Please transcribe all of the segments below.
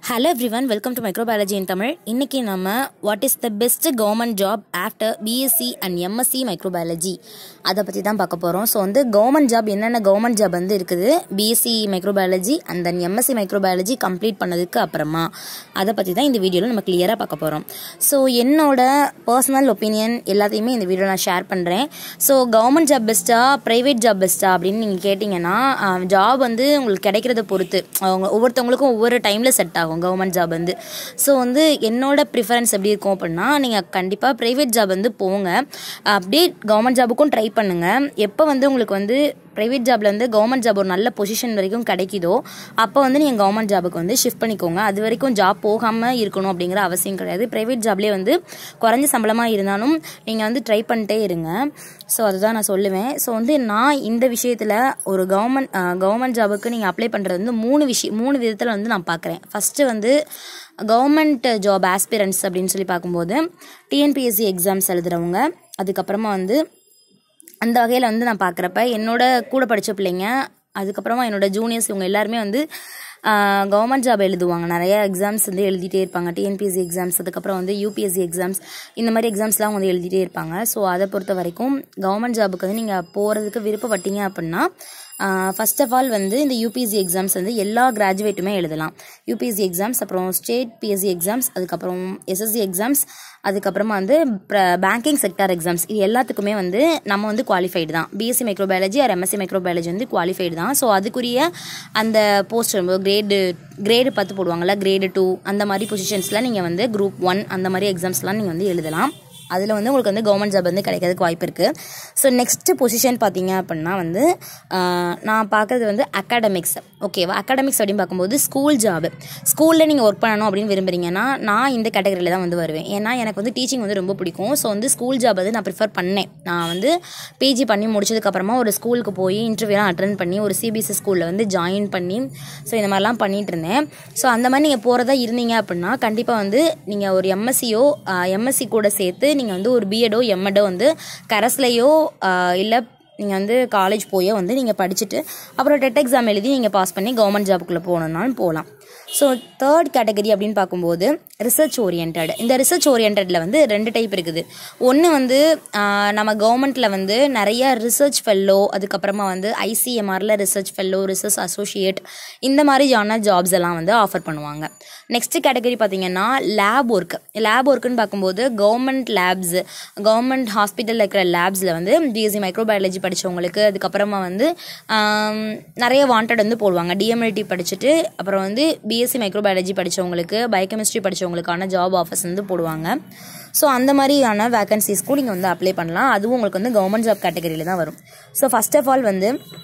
Hello everyone, welcome to Microbiology in Tamil. இன்னைக்கு நம்ம what is the best government job after BSc and MSc Microbiology அதை பற்றி தான் பார்க்க போகிறோம். ஸோ கவர்மெண்ட் ஜாப் என்னென்ன கவர்மெண்ட் ஜாப் இருக்குது BSc Microbiology and then MSc Microbiology complete பண்ணதுக்கு அப்புறமா அதை பற்றி தான் இந்த வீடியோவில் நம்ம கிளியராக பார்க்க போகிறோம். ஸோ என்னோட பர்சனல் ஒப்பீனியன் எல்லாத்தையுமே இந்த வீடியோ நான் ஷேர் பண்ணுறேன். ஸோ கவர்மெண்ட் ஜாப் பெஸ்ட்டா ப்ரைவேட் ஜாப் பெஸ்ட்டா அப்படின்னு நீங்கள் கேட்டிங்கன்னா ஜாப் உங்களுக்கு கிடைக்கிறத பொறுத்து அவங்க ஒவ்வொருத்தவங்களுக்கும் ஒவ்வொரு டைமில் செட் ஆகும் கவர்மெண்ட் ஜாப் ஸோ என்னோட ப்ரிஃபரன்ஸ் எப்படி இருக்கும் அப்படின்னா நீங்கள் கண்டிப்பாக ப்ரைவேட் ஜாப் போங்க, அப்படியே கவர்மெண்ட் ஜாபுக்கும் ட்ரை பண்ணுங்கள். எப்போ உங்களுக்கு ப்ரைவேட் ஜாப்ல கவர்மெண்ட் ஜாப் ஒரு நல்ல பொசிஷன் வரைக்கும் கிடைக்குதோ அப்போ நீங்கள் கவர்மெண்ட் ஜாபுக்கு ஷிஃப்ட் பண்ணிக்கோங்க. அது வரைக்கும் ஜாப் போகாமல் இருக்கணும் அப்படிங்கிற அவசியம் கிடையாது. ப்ரைவேட் ஜாப்லேயே குறைஞ்ச சம்பளமாக இருந்தாலும் நீங்கள் ட்ரை பண்ணிட்டே இருங்க. ஸோ அதுதான் நான் சொல்லுவேன். ஸோ நான் இந்த விஷயத்தில் ஒரு கவர்மெண்ட் ஜாபுக்கு நீங்கள் அப்ளை பண்ணுறது மூணு விதத்தில் நான் பார்க்குறேன். ஃபஸ்ட்டு கவர்மெண்ட் ஜாப் ஆஸ்பிரன்ஸ் அப்படின்னு சொல்லி பார்க்கும்போது TNPSC எக்ஸாம்ஸ் எழுதுகிறவங்க, அதுக்கப்புறமா அந்த வகையில் நான் பார்க்குறப்ப என்னோட கூட படித்த பிள்ளைங்க, அதுக்கப்புறமா என்னோட ஜூனியர்ஸ், இவங்க எல்லாருமே கவர்மெண்ட் ஜாப் எழுதுவாங்க. நிறைய எக்ஸாம்ஸ் எழுதிட்டே இருப்பாங்க. TNPSC எக்ஸாம்ஸ், அதுக்கப்புறம் UPSC எக்ஸாம்ஸ், இந்த மாதிரி எக்ஸாம்ஸ்லாம் எழுதிட்டே இருப்பாங்க. ஸோ அதை பொறுத்த வரைக்கும் கவர்மெண்ட் ஜாபுக்கு நீங்கள் போகிறதுக்கு விருப்பப்பட்டீங்க அப்படின்னா ஃபர்ஸ்ட் ஆஃப் ஆல் இந்த UPSC எக்ஸாம்ஸ் எல்லா கிராஜுவேட்டுமே எழுதலாம். UPSC எக்ஸாம்ஸ், அப்புறம் ஸ்டேட் PSC எக்ஸாம்ஸ், அதுக்கப்புறம் SSC எக்ஸாம்ஸ், அதுக்கப்புறமா பேங்கிங் செக்டார் எக்ஸாம்ஸ், இது எல்லாத்துக்குமே நம்ம குவாலிஃபைடு தான். BSc microbiology or MSc microbiology qualified தான். ஸோ அதுக்குரிய அந்த போஸ்ட் கிரேடு 10 போடுவாங்கள்ல, கிரேடு 2 அந்த மாதிரி பொசிஷன்ஸ்லாம் நீங்கள் குரூப் 1 அந்த மாதிரி எக்ஸாம்ஸ்லாம் நீங்கள் எழுதலாம். அதில் உங்களுக்கு கவர்மெண்ட் ஜாப் கிடைக்கிறதுக்கு வாய்ப்பு இருக்குது. ஸோ நெக்ஸ்ட் பொசிஷன் பார்த்தீங்க அப்படின்னா நான் பார்க்குறது அகாடமிக்ஸ். ஓகேவா? அகாடமிக்ஸ் அப்படின்னு பார்க்கும்போது ஸ்கூல் ஜாப், ஸ்கூலில் நீங்கள் ஒர்க் பண்ணணும் அப்படின்னு விரும்புகிறீங்கன்னா நான் இந்த கேட்டகரியில் தான் வருவேன். ஏன்னா எனக்கு டீச்சிங் ரொம்ப பிடிக்கும். ஸோ ஸ்கூல் ஜாப் நான் ப்ரிஃபர் பண்ணேன். நான் PG பண்ணி முடிச்சதுக்கப்புறமா ஒரு ஸ்கூலுக்கு போய் இன்டர்வியூலாம் அட்டென்ட் பண்ணி ஒரு CBSE ஸ்கூலில் ஜாயின் பண்ணி ஸோ இந்த மாதிரிலாம் பண்ணிகிட்டு இருந்தேன். ஸோ அந்த மாதிரி நீங்கள் போகிறதா இருந்தீங்க அப்படின்னா கண்டிப்பாக நீங்கள் ஒரு MSc கூட சேர்த்து நீங்கள் ஒரு BEdஓ MEdஓ கரஸ்லையோ இல்லை நீங்கள் காலேஜ் போயோ நீங்கள் படிச்சுட்டு அப்புறம் டெட் எக்ஸாம் எழுதி நீங்கள் பாஸ் பண்ணி கவர்மெண்ட் ஜாபுக்குள்ளே போகணுன்னாலும் போகலாம். ஸோ தேர்ட் கேட்டகரி அப்படின்னு பார்க்கும்போது ரிசர்ச் ஓரியன்ட். இந்த ரிசர்ச் ஓரியன்டில் 2 டைப் இருக்குது. ஒன்று நம்ம கவர்மெண்ட்டில் நிறைய ரிசர்ச் ஃபெல்லோ, அதுக்கப்புறமா ICMRல ரிசர்ச் ஃபெல்லோ, ரிசர்ச் அசோசியேட், இந்த மாதிரியான ஜாப்ஸ் எல்லாம் ஆஃபர் பண்ணுவாங்க. நெக்ஸ்ட் கேட்டகரி பார்த்தீங்கன்னா லேப் ஒர்க்குன்னு பார்க்கும்போது கவர்மெண்ட் லேப்ஸ், கவர்மெண்ட் ஹாஸ்பிட்டலில் இருக்கிற லேப்ஸில் BSc மைக்ரோபயாலஜி படித்தவங்களுக்கு, அதுக்கப்புறமா நிறைய வாண்டட் போடுவாங்க. DMLT படிச்சுட்டு அப்புறம் BSc மைக்ரோபயாலஜி படித்தவங்களுக்கு, பயோகெமிஸ்ட்ரி படித்தவங்களுக்கான ஜாப் ஆஃபர்ஸ் போடுவாங்க. ஸோ அந்த மாதிரியான வேகன்சிஸ்க்கும் நீங்கள் அப்ளை பண்ணலாம். அதுவும் உங்களுக்கு கவர்மெண்ட் ஜாப் கேட்டகரியில் தான் வரும். ஸோ ஃபர்ஸ்ட் ஆஃப் ஆல்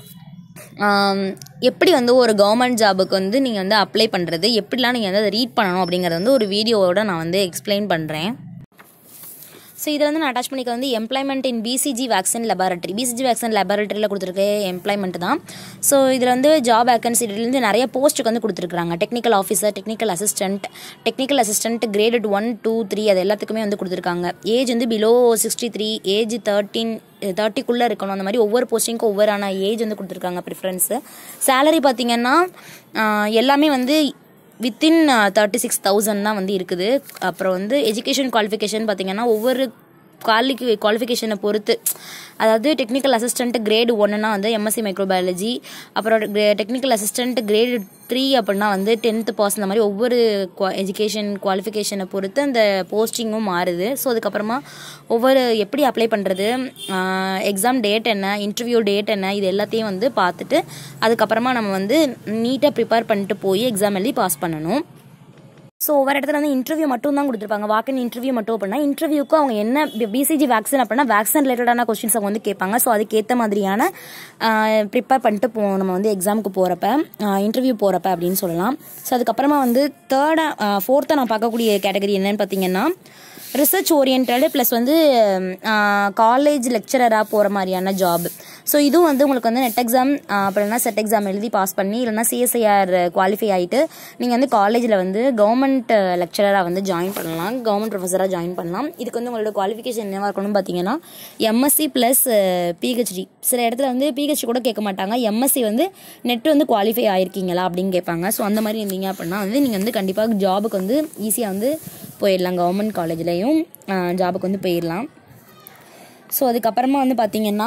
எப்படி ஒரு கவர்மெண்ட் ஜாபுக்கு நீங்கள் அப்ளை பண்ணுறது, எப்படிலாம் நீங்கள் அதை ரீட் பண்ணணும் அப்படிங்கிறது ஒரு வீடியோவோட நான் எக்ஸ்பிளைன் பண்ணுறேன். ஸோ இதில் நான் அட்டாச் பண்ணிக்க employment in BCG vaccine laboratory. BCG vaccine லெபார்ட்டரியில் கொடுத்துருக்க எம்ப்ளாய்மெண்ட் தான். ஸோ இதில் ஜாப் வேகன்சிலேருந்து நிறைய போஸ்ட்டுக்கு கொடுத்துருக்காங்க. Technical officer, technical assistant grade 1, 2, 3 அது எல்லாத்துக்குமே கொடுத்துருக்காங்க. ஏஜ் பிலோ 63, ஏஜ் 30க்குள்ளே இருக்கணும். அந்த மாதிரி ஒவ்வொரு போஸ்டிங்க்கும் ஒவ்வொரு ஏஜ் கொடுத்துருக்காங்க ப்ரிஃபரன்ஸு. சேலரி பார்த்தீங்கன்னா எல்லாமே வித்தின் 36,000 தான் இருக்குது. அப்புறம் எஜுகேஷன் குவாலிஃபிகேஷன் பார்த்தீங்கன்னா ஒவ்வொரு குவாலிஃபிகேஷனை பொறுத்து, அதாவது டெக்னிக்கல் அசிஸ்டன்ட் கிரேடு 1னா MSc மைக்ரோபயாலஜி, அப்புறம் டெக்னிக்கல் அசிஸ்டன்ட் கிரேடு 3 அப்படின்னா 10th பாஸ், இந்த மாதிரி ஒவ்வொரு எஜுகேஷன் குவாலிஃபிகேஷனை பொறுத்து அந்த போஸ்டிங்கும் மாறுது. ஸோ அதுக்கப்புறமா ஒவ்வொரு எப்படி அப்ளை பண்ணுறது, எக்ஸாம் டேட் என்ன, இன்டர்வியூ டேட் என்ன, இது எல்லாத்தையும் பார்த்துட்டு அதுக்கப்புறமா நம்ம நீட்டாக ப்ரிப்பேர் பண்ணிட்டு போய் எக்ஸாம் எழுதி பாஸ் பண்ணணும். ஸோ ஒவ்வொரு இடத்துல இன்டர்வியூ மட்டும் தான் கொடுத்துருப்பாங்க. வாக்கின் இன்டர்வியூ மட்டும் அப்படின்னா இன்டர்வியூக்கு அவங்க என்ன BCG வேக்சின் அப்படின்னா வேக்சின் ரிலேட்டடான கொஸ்டின்ஸ் அவங்க கேட்பாங்க. ஸோ அதுக்கேற்ற மாதிரியான ப்ரிப்பேர் பண்ணிட்டு நம்ம எக்ஸாமுக்கு போகிறப்ப, இன்டர்வியூ போகிறப்ப அப்படின்னு சொல்லலாம். ஸோ அதுக்கப்புறமா ஃபோர்த்தாக நான் பார்க்கக்கூடிய கேட்டகரி என்னன்னு பார்த்தீங்கன்னா ரிசர்ச் ஓரியன்ட் ப்ளஸ் காலேஜ் லெக்சரராக போகிற மாதிரியான ஜாப். ஸோ இதுவும் வந்து உங்களுக்கு வந்து நெட் எக்ஸாம் அப்புறம் இல்லைனா செட் எக்ஸாம் எழுதி பாஸ் பண்ணி இல்லைனா சிஎஸ்ஐஆர் குவாலிஃபை ஆகிட்டு நீங்கள் வந்து காலேஜில் வந்து கவர்மெண்ட் லெக்சரராக வந்து ஜாயின் பண்ணலாம், கவர்மெண்ட் ப்ரொஃபஸராக ஜாயின் பண்ணலாம். இதுக்கு வந்து உங்களோட குவாலிஃபிகேஷன் என்னவாக இருக்கணும்னு பார்த்தீங்கன்னா எம்எஸ்சி ப்ளஸ் பிஹெச்டி. சில இடத்துல வந்து பிஹெச்டி கூட கேட்க மாட்டாங்க, எம்எஸ்சி வந்து நெட் வந்து குவாலிஃபை ஆகிருக்கீங்களா அப்படின்னு கேட்பாங்க. ஸோ அந்த மாதிரி இருந்தீங்க அப்படின்னா வந்து நீங்கள் வந்து கண்டிப்பாக ஜாபுக்கு வந்து ஈஸியாக வந்து போயிடலாம், கவர்மெண்ட் காலேஜ்லேயும் ஜாபுக்கு வந்து போயிடலாம். ஸோ அதுக்கப்புறமா வந்து பார்த்திங்கன்னா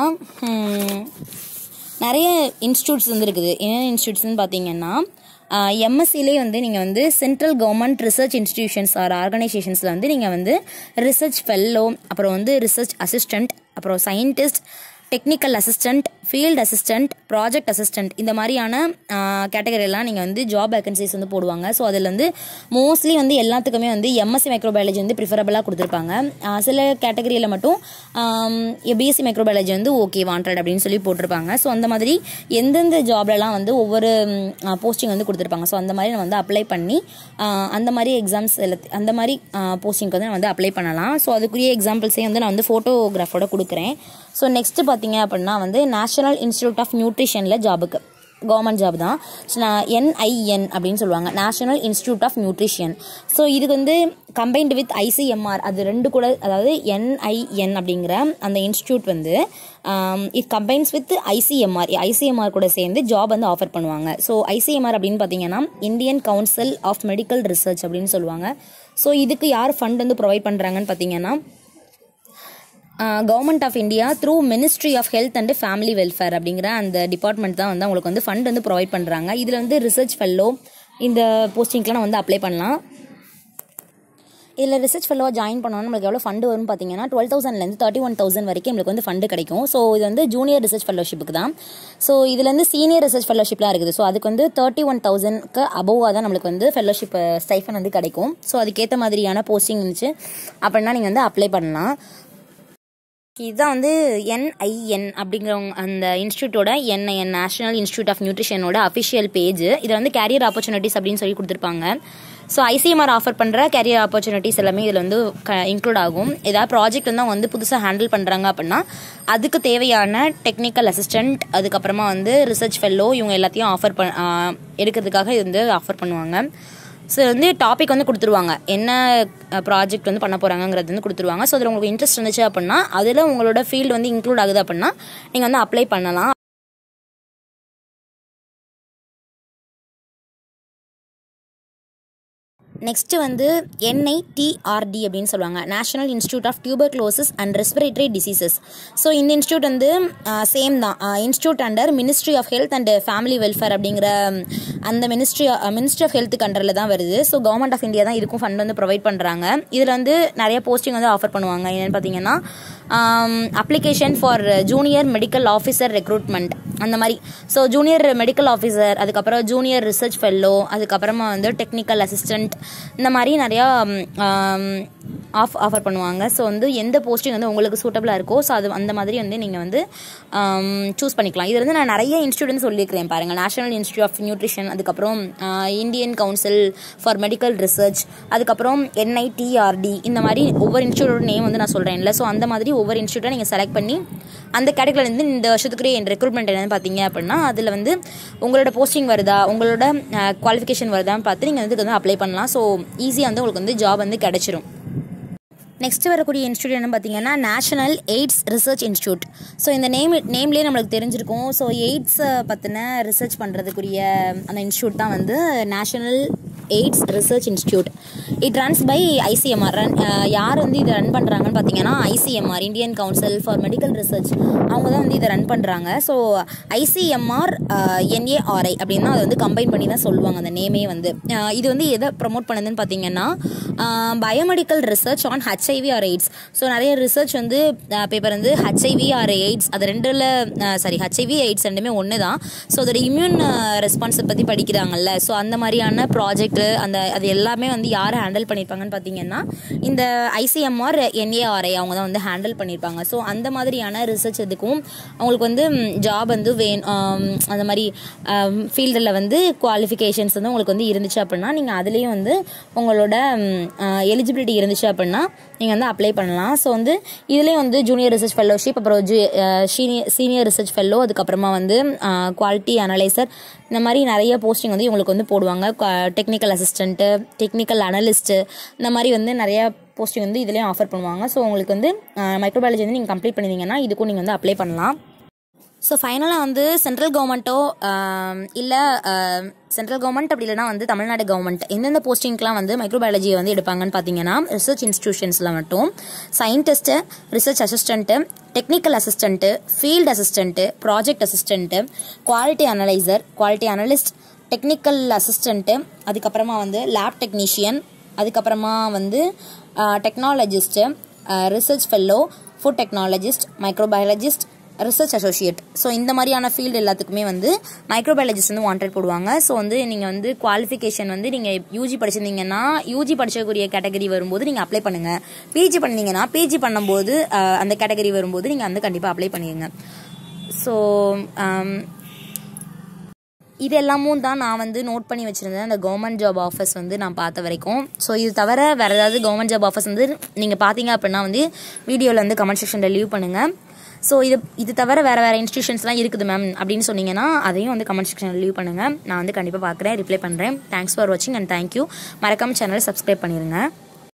நிறைய இன்ஸ்டியூட்ஸ் வந்து இருக்குது. என்னென்ன இன்ஸ்டியூட்ஸ்னு பார்த்தீங்கன்னா எம்எஸ்சிலே வந்து நீங்கள் வந்து central government research institutions or ஆர்கனைசேஷன்ஸில் வந்து நீங்கள் வந்து ரிசர்ச் ஃபெல்லோ, அப்புறம் வந்து ரிசர்ச் அசிஸ்டண்ட், அப்புறம் scientist, technical assistant, field assistant, project assistant, இந்த மாதிரியான கேட்டகரியெல்லாம் நீங்கள் வந்து ஜாப் வேகன்சிஸ் வந்து போடுவாங்க. ஸோ அதில் வந்து மோஸ்ட்லி வந்து எல்லாத்துக்குமே வந்து எம்எஸ்சி மைக்ரோபயாலஜி வந்து ப்ரிஃபரபிளாக கொடுத்துருப்பாங்க. சில கேட்டகரியில் மட்டும் பிஎஸ்சி மைக்ரோபயாலஜி வந்து ஓகே வாண்டட் அப்படின்னு சொல்லி போட்டிருப்பாங்க. ஸோ அந்த மாதிரி எந்தெந்த ஜாப்லலாம் வந்து ஒவ்வொரு போஸ்டிங் வந்து கொடுத்துருப்பாங்க. ஸோ அந்த மாதிரி நம்ம வந்து அப்ளை பண்ணி அந்த மாதிரி எக்ஸாம்ஸ் அந்த மாதிரி போஸ்டிங்க்கு வந்து நான் வந்து அப்ளை பண்ணலாம். ஸோ அதுக்குரிய எக்ஸாம்பிள்ஸையும் வந்து நான் வந்து ஃபோட்டோகிராஃபோட கொடுக்குறேன். ஸோ நெக்ஸ்ட்டு பார்த்தீங்க அப்படின்னா வந்து நேஷனல் இன்ஸ்டிடியூட் ஆஃப் நியூட்ரிஷனில் ஜாபுக்கு கவர்மெண்ட் ஜாப் தான். என்ஐஎன் அப்படின்னு சொல்லுவாங்க, national institute of nutrition. So இது வந்து கம்பைன்டு வித் ஐசிஎம்ஆர், அது ரெண்டு கூட, அதாவது என்ஐஎன் அப்படிங்கிற அந்த இன்ஸ்டிடியூட் வந்து இட் கம்பைன்ஸ் வித் ஐசிஎம்ஆர் கூட சேர்ந்து ஜாப் வந்து ஆஃபர் பண்ணுவாங்க. ஸோ ஐசிஎம்ஆர் அப்படின்னு பார்த்தீங்கன்னா Indian council of medical research அப்படின்னு சொல்லுவாங்க. ஸோ இதுக்கு யார் ஃபண்ட் வந்து ப்ரொவைட் பண்ணுறாங்கன்னு பார்த்தீங்கன்னா government of India through ministry of health and family welfare அப்படிங்கிற அந்த டிபார்ட்மெண்ட் தான் வந்து அவங்களுக்கு வந்து ஃபண்ட் வந்து ப்ரொவைட் பண்ணுறாங்க. இதில் வந்து ரிசர்ச் ஃபெல்லோ இந்த போஸ்டிங்க்கெலாம் நான் வந்து அப்ளை பண்ணலாம். இதில் ரிசர்ச் ஃபெல்லோவாக ஜாயின் பண்ணோன்னா நம்மளுக்கு எவ்வளோ ஃபண்டு வரும்னு பார்த்தீங்கன்னா 12,000லேருந்து 31,000 வரைக்கும் நம்மளுக்கு வந்து ஃபண்டு கிடைக்கும். ஸோ இது வந்து ஜூனியர் ரிசர்ச் ஃபெல்லோஷிப்புக்கு தான். ஸோ இதுலேருந்து சீனியர் ரிசர்ச் ஃபெல்லோஷிப்லாம் இருக்குது. ஸோ அதுக்கு வந்து 31,000க்கு அபோவாக தான் நம்மளுக்கு வந்து ஃபெல்லோஷிப் ஸ்டைஃபன் வந்து கிடைக்கும். ஸோ அதுக்கேற்ற மாதிரியான போஸ்டிங் இருந்துச்சு அப்படின்னா நீங்கள் வந்து அப்ளை பண்ணலாம். இதுதான் வந்து என்ஐஎன் அப்படிங்கிறவங்க அந்த இன்ஸ்டியூட்டோட என்ஐஎன் நேஷனல் இன்ஸ்டியூட் ஆஃப் நியூட்ரிஷனோட அஃபிஷியல் பேஜ். இதில் வந்து கேரியர் ஆப்பர்ச்சுனிட்டிஸ் அப்படின்னு சொல்லி கொடுத்துருப்பாங்க. ஸோ ஐசிஎம்ஆர் ஆஃபர் பண்ணுற கேரியர் ஆப்பர்ச்சுனிட்டிஸ் எல்லாமே இதில் வந்து இன்க்ளூட் ஆகும். ஏதாவது ப்ராஜெக்ட் வந்து அவங்க வந்து புதுசாக ஹேண்டில் பண்ணுறாங்க அப்படின்னா அதுக்கு தேவையான டெக்னிக்கல் அசிஸ்டண்ட், அதுக்கப்புறமா வந்து ரிசர்ச் ஃபெல்லோ, இவங்க எல்லாத்தையும் ஆஃபர் எடுக்கிறதுக்காக இது வந்து ஆஃபர் பண்ணுவாங்க. ஸோ வந்து டாபிக் வந்து கொடுத்துருவாங்க, என்ன ப்ராஜெக்ட் வந்து பண்ண போகிறாங்கிறது வந்து கொடுத்துருவாங்க. ஸோ அதில் உங்களுக்கு இன்ட்ரெஸ்ட் இருந்துச்சு அப்படின்னா அதில் உங்களோட ஃபீல்டு வந்து இன்க்ளூட் ஆகுது அப்படின்னா நீங்கள் வந்து அப்ளை பண்ணலாம். நெக்ஸ்ட்டு வந்து என்ஐடிஆர்டி அப்படின்னு சொல்லுவாங்க, national institute of tuberculosis and respiratory diseases. So இந்த இன்ஸ்டியூட் வந்து சேம் தான், institute under ministry of health and family welfare அப்படிங்கிற அந்த மினிஸ்ட்ரி ஆஃப் ஹெல்த்துக்கு அண்டரில் தான் வருது. ஸோ கவர்மெண்ட் ஆஃப் இந்தியா தான் இதுக்கும் ஃபண்ட் வந்து ப்ரொவைட் பண்ணுறாங்க. இதில் வந்து நிறைய போஸ்டிங் வந்து ஆஃபர் பண்ணுவாங்க. என்னென்னு பார்த்தீங்கன்னா application for junior medical officer recruitment அந்த மாதிரி. ஸோ ஜூனியர் மெடிக்கல் ஆஃபீஸர், அதுக்கப்புறம் ஜூனியர் ரிசர்ச் ஃபெல்லோ, அதுக்கப்புறமா வந்து டெக்னிக்கல் அசிஸ்டண்ட், இந்த மாதிரி நிறையா ஆஃபர் பண்ணுவாங்க. ஸோ வந்து எந்த போஸ்டிங் வந்து உங்களுக்கு சூட்டபிளாக இருக்கோ ஸோ அது அந்த மாதிரி வந்து நீங்கள் வந்து சூஸ் பண்ணிக்கலாம். இது வந்து நான் நிறைய இன்ஸ்டியூட்னு சொல்லியிருக்கிறேன் பாருங்கள், நேஷனல் இன்ஸ்டியூட் ஆஃப் நியூட்ரிஷன், அதுக்கப்புறம் Indian council for medical research, அதுக்கப்புறம் என்ஐடிஆர்டி, இந்த மாதிரி ஒவ்வொரு இன்ஸ்டியூட்டோட நேம் வந்து நான் சொல்கிறேன்ல. ஸோ அந்த மாதிரி ஒவ்வொரு இன்ஸ்டியூட்டை நீங்கள் செலக்ட் பண்ணி அந்த கேட்டகரியிலேருந்து இந்த வருஷத்துக்குரிய ரெக்ரூட்மெண்ட் என்னென்னு பார்த்தீங்க அப்படின்னா அதில் வந்து உங்களோட போஸ்டிங் வருதா, உங்களோட குவாலிஃபிகேஷன் வருதான்னு பார்த்து நீங்கள் வந்து வந்து அப்ளை பண்ணலாம். ஸோ ஈஸியாக வந்து உங்களுக்கு வந்து ஜாப் வந்து கிடச்சிரும். நெக்ஸ்ட் வரக்கூடிய இன்ஸ்டியூட் என்ன பார்த்தீங்கன்னா national AIDS research institute. So இந்த நேம்லேயே நம்மளுக்கு தெரிஞ்சிருக்கும். ஸோ எய்ட்ஸை பற்றின ரிசர்ச் பண்ணுறதுக்குரிய அந்த இன்ஸ்டியூட் தான் வந்து national AIDS research institute. It runs by ICMR. யார் வந்து இதை ரன் பண்ணுறாங்கன்னு பார்த்தீங்கன்னா ICMR, Indian council for medical research, அவங்க தான் வந்து இதை ரன் பண்ணுறாங்க. ஸோ ஐசிஎம்ஆர் என்ஏஆர்ஐ அப்படின்னு அதை வந்து கம்பைன் பண்ணி தான் சொல்லுவாங்க அந்த நேமே வந்து. இது வந்து எதை ப்ரமோட் பண்ணுதுன்னு பார்த்தீங்கன்னா biomedical research on HIV or AIDS. So நிறைய ரிசர்ச் வந்து பேப்பர் வந்து ஹெச்ஐவி ஆர் எய்ட்ஸ், அது ரெண்டில் ஹெச்ஐவி எய்ட்ஸ் ரெண்டுமே ஒன்று தான். ஸோ அதோட இம்யூன் ரெஸ்பான்ஸை பற்றி படிக்கிறாங்கல்ல. ஸோ அந்த மாதிரியான ப்ராஜெக்ட் அது எல்லாமே வந்து யார் ஹேண்டில் பண்ணியிருப்பாங்கன்னு பார்த்தீங்கன்னா இந்த ஐசிஎம்ஆர் என்ஏஆர்ஐ அவங்க தான் வந்து ஹேண்டில் பண்ணியிருப்பாங்க. ஸோ அந்த மாதிரியான ரிசர்ச் இதுக்கும் அவங்களுக்கு வந்து ஜாப் வந்து அந்த மாதிரி ஃபீல்டில் வந்து குவாலிஃபிகேஷன்ஸ் வந்து உங்களுக்கு வந்து இருந்துச்சு அப்படின்னா நீங்கள் அதுலேயும் வந்து உங்களோட எலிஜிபிலிட்டி இருந்துச்சு அப்படின்னா நீங்கள் வந்து அப்ளை பண்ணலாம். ஸோ வந்து இதுலேயும் வந்து ஜூனியர் ரிசர்ச் ஃபெல்லோஷிப், அப்புறம் சீனியர் ரிசர்ச் ஃபெல்லோ, அதுக்கப்புறமா வந்து குவாலிட்டி அனலைசர், இந்த மாதிரி நிறைய போஸ்டிங் வந்து இவங்களுக்கு வந்து போடுவாங்க. டெக்னிக்கல் அசிஸ்டண்ட்டு, டெக்னிக்கல் அனலிஸ்ட்டு, இந்த மாதிரி வந்து நிறைய போஸ்டிங் வந்து இதுலேயும் ஆஃபர் பண்ணுவாங்க. ஸோ உங்களுக்கு வந்து மைக்ரோபயாலஜி வந்து நீங்கள் கம்ப்ளீட் பண்ணிங்கன்னா இதுக்கும் நீங்கள் வந்து அப்ளை பண்ணலாம். ஸோ ஃபைனலாக வந்து சென்ட்ரல் கவர்மெண்ட்டோ இல்லை சென்ட்ரல் கவர்மெண்ட் அப்படி இல்லைனா வந்து தமிழ்நாடு கவர்மெண்ட் எந்தெந்த போஸ்டிங்க்கெலாம் வந்து மைக்ரோபயாலஜியை வந்து எடுப்பாங்கன்னு பார்த்தீங்கன்னா, ரிசர்ச் இன்ஸ்டிடியூஷன்ஸில் மட்டும் scientist, research assistant, technical assistant, field assistant, project assistant, quality analyser, quality analyst, technical assistant, அதுக்கப்புறமா வந்து லேப் டெக்னீஷியன், அதுக்கப்புறமா வந்து technologist, research fellow, food technologist, microbiologist, research associate. So இந்த மாதிரியான ஃபீல்டு எல்லாத்துக்குமே வந்து மைக்ரோபயாலஜிஸ்ட் வந்து வாண்டட் போடுவாங்க. ஸோ வந்து நீங்கள் வந்து குவாலிஃபிகேஷன் வந்து நீங்கள் யூஜி படிச்சிருந்தீங்கன்னா யூஜி படிச்சக்கூடிய கேட்டகரி வரும்போது நீங்கள் அப்ளை பண்ணுங்கள். பிஜி பண்ணீங்கன்னா பிஜி பண்ணும்போது அந்த கேட்டகரி வரும்போது நீங்கள் வந்து கண்டிப்பாக அப்ளை பண்ணிடுங்க. ஸோ இது எல்லாமும் தான் நான் வந்து நோட் பண்ணி வச்சுருந்தேன் அந்த கவர்மெண்ட் ஜாப் ஆஃபர்ஸ் வந்து நான் பார்த்த வரைக்கும். ஸோ இது தவிர வேறு ஏதாவது கவர்மெண்ட் ஜாப் ஆஃபர்ஸ் வந்து நீங்கள் பார்த்தீங்க அப்படின்னா வந்து வீடியோவில் வந்து கமெண்ட் செக்ஷனில் லீவ் பண்ணுங்கள். ஸோ இது தவிர வேறு இன்ஸ்டியூஷன்ஸ்லாம் இருக்குது மேம் அப்படின்னு சொன்னீங்கன்னா அதையும் வந்து கமெண்ட் செக்ஷனில் லீவ் பண்ணுங்கள். நான் வந்து கண்டிப்பாக பார்க்குறேன், ரிப்ளை பண்ணுறேன். தேங்க்ஸ் ஃபார் வாட்சிங் அண்ட் தேங்க்யூ. மறக்காம சேனலை சப்ஸ்கிரைப் பண்ணிடுங்க.